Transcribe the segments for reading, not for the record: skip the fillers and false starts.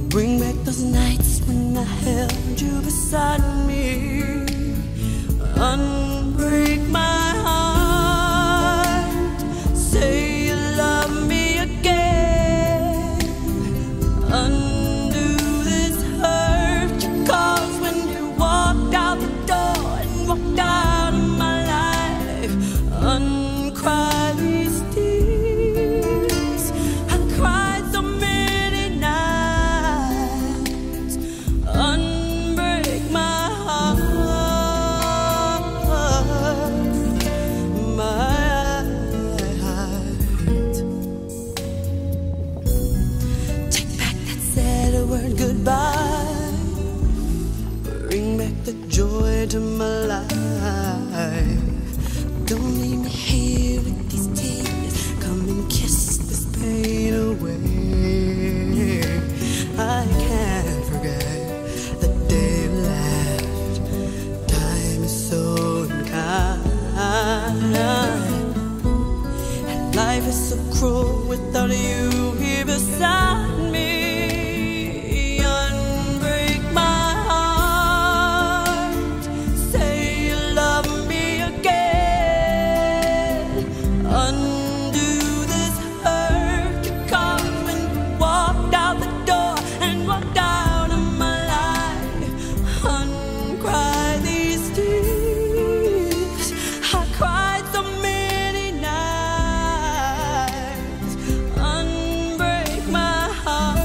Bring back those nights when I held you beside me. Unbreak my heart. Say you love me again. Undo this hurt you caused when you walked out the door and walked out of my life. Uncry these tears. I cried so many nights. Unbreak my heart, my heart. Take back that sad word goodbye. Bring back the joy to my life. Don't leave me here with these tears. Come and kiss this pain away. I can't forget the day you left. Time is so unkind, and life is so cruel without you here beside me. Unbreak my heart. Say you love me again. Undo this hurt you caused when you walked out the door and walked out of my life. Uncry these tears. I cried so many nights. Unbreak my heart.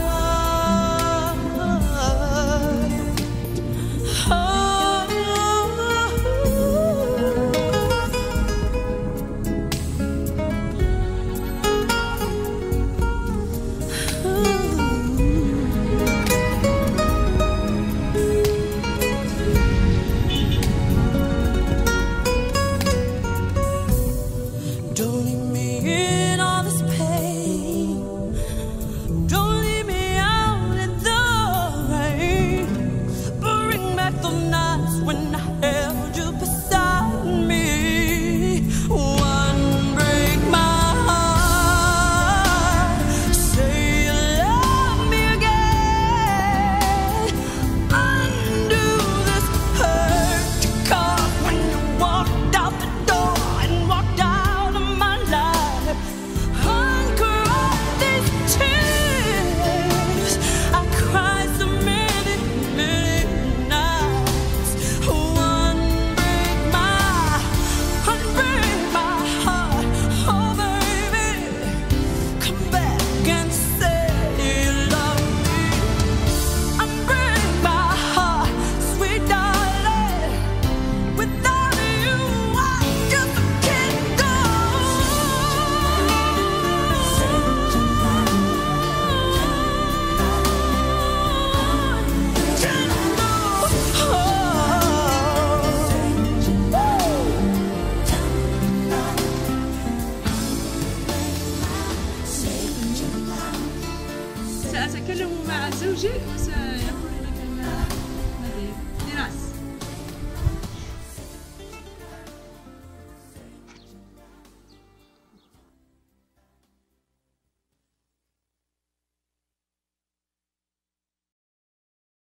Don't leave me in all this pain. Don't leave me out in the rain. Bring back the nights when I held you beside me. Unbreak my heart. Say you love me again. Undo this hurt you caused when you walked out the door and walked out of my life. Uncry these tears. I cried so many, many nights. Unbreak my heart. Oh baby, come back and say you love me. Unbreak my heart, sweet darling. Without you, I just can't go. سأتكلم مع زوجي